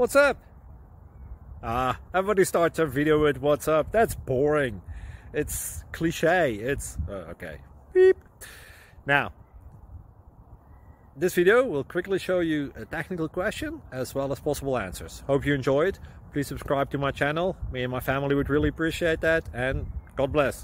What's up? Everybody starts a video with what's up. That's boring. It's cliche. It's okay. Beep. Now, this video will quickly show you a technical question as well as possible answers. Hope you enjoy it. Please subscribe to my channel. Me and my family would really appreciate that, and God bless.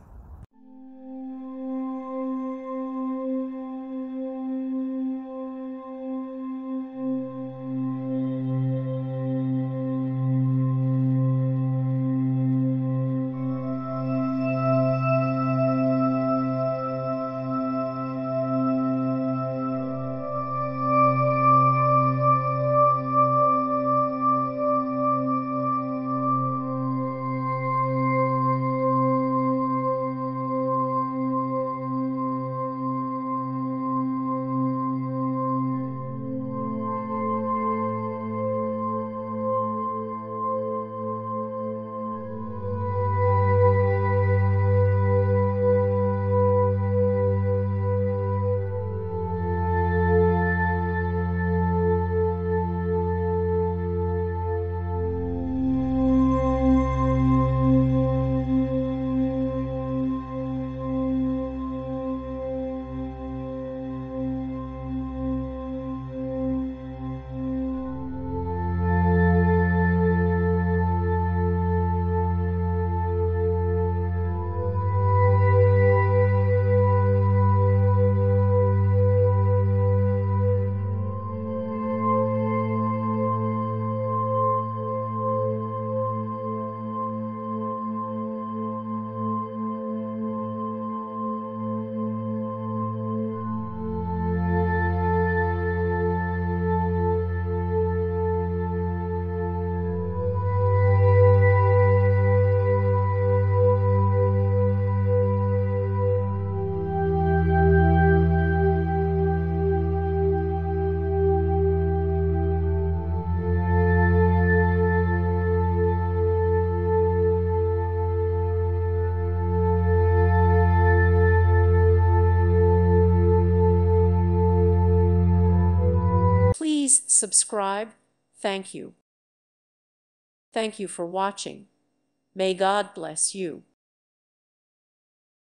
Please subscribe. Thank you. Thank you for watching. May God bless you.